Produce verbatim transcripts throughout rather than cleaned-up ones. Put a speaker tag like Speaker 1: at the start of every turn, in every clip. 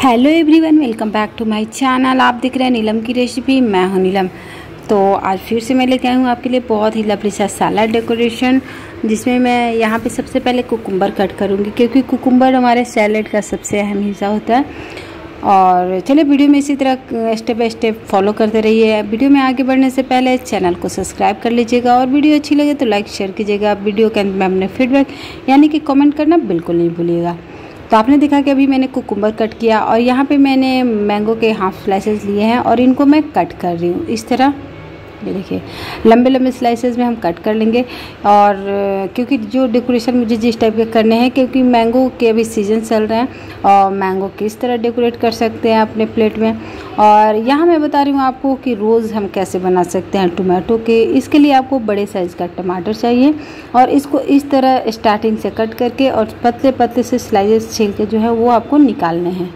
Speaker 1: Hello everyone, welcome back to my channel. आप देख रहे हैं नीलम की रेसिपी। मैं हूं नीलम। तो आज फिर से मैं लेके आई हूँ आपके लिए बहुत ही लवली सा सैलड डेकोरेशन, जिसमें मैं यहाँ पे सबसे पहले कुकुम्बर कट करूँगी, क्योंकि कुकुम्बर हमारे सैलड का सबसे अहम हिस्सा होता है। और चलिए वीडियो में इसी तरह स्टेप बाय स्टेप फॉलो करते रहिए। वीडियो में आगे बढ़ने से पहले चैनल को सब्सक्राइब कर लीजिएगा और वीडियो अच्छी लगे तो लाइक शेयर कीजिएगा। वीडियो के अंत में अपने फीडबैक यानी कि कमेंट करना बिल्कुल नहीं भूलिएगा। तो आपने देखा कि अभी मैंने कुकुम्बर कट किया और यहाँ पे मैंने मैंगो के हाफ स्लाइसेस लिए हैं और इनको मैं कट कर रही हूँ इस तरह। ये देखिए, लंबे लंबे स्लाइसेस में हम कट कर लेंगे। और क्योंकि जो डेकोरेशन मुझे जिस टाइप के करने हैं, क्योंकि मैंगो के अभी सीज़न चल रहे हैं और मैंगो किस तरह डेकोरेट कर सकते हैं अपने प्लेट में। और यहाँ मैं बता रही हूँ आपको कि रोज़ हम कैसे बना सकते हैं टोमेटो के। इसके लिए आपको बड़े साइज़ का टमाटर चाहिए और इसको इस तरह स्टार्टिंग से कट करके और पतले पतले से स्लाइसेस छील के जो है वो आपको निकालने हैं।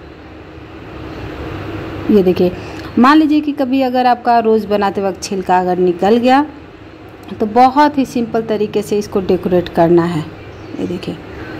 Speaker 1: ये देखिए, मान लीजिए कि कभी अगर आपका रोज़ बनाते वक्त छिलका अगर निकल गया तो बहुत ही सिंपल तरीके से इसको डेकोरेट करना है। ये देखिए,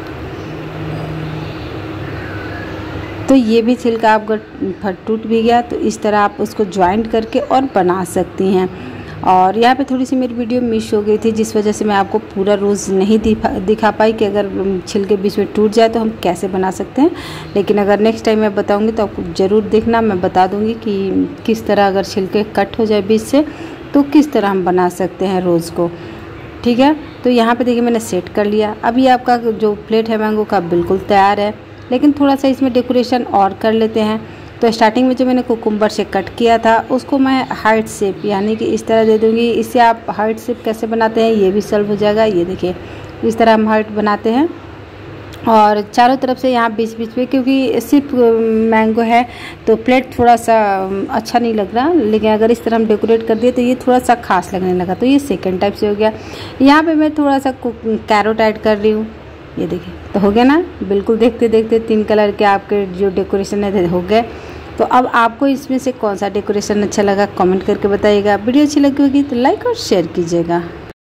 Speaker 1: तो ये भी छिलका आपका फट टूट भी गया तो इस तरह आप उसको ज्वाइंट करके और बना सकती हैं। और यहाँ पे थोड़ी सी मेरी वीडियो मिस हो गई थी, जिस वजह से मैं आपको पूरा रोज़ नहीं दिखा दिखा पाई कि अगर छिलके बीच में टूट जाए तो हम कैसे बना सकते हैं। लेकिन अगर नेक्स्ट टाइम मैं बताऊंगी तो आपको ज़रूर देखना, मैं बता दूंगी कि किस तरह अगर छिलके कट हो जाए बीच से तो किस तरह हम बना सकते हैं रोज़ को। ठीक है, तो यहाँ पर देखिए मैंने सेट कर लिया। अभी आपका जो प्लेट है मैंगो का बिल्कुल तैयार है, लेकिन थोड़ा सा इसमें डेकोरेशन और कर लेते हैं। तो स्टार्टिंग में जो मैंने कुकुम्बर से कट किया था उसको मैं हार्ट शेप यानी कि इस तरह दे दूँगी। इससे आप हार्ट शेप कैसे बनाते हैं ये भी सॉल्व हो जाएगा। ये देखिए, इस तरह हम हार्ट बनाते हैं और चारों तरफ से यहाँ बीच बीच में, क्योंकि सिर्फ मैंगो है तो प्लेट थोड़ा सा अच्छा नहीं लग रहा, लेकिन अगर इस तरह हम डेकोरेट कर दिए तो ये थोड़ा सा खास लगने लगा। तो ये सेकेंड टाइप से हो गया। यहाँ पर मैं थोड़ा सा कैरेट ऐड कर रही हूँ। ये देखिए, तो हो गया ना, बिल्कुल देखते देखते तीन कलर के आपके जो डेकोरेशन है हो गए। तो अब आपको इसमें से कौन सा डेकोरेशन अच्छा लगा कमेंट करके बताइएगा। वीडियो अच्छी लगी होगी तो लाइक और शेयर कीजिएगा।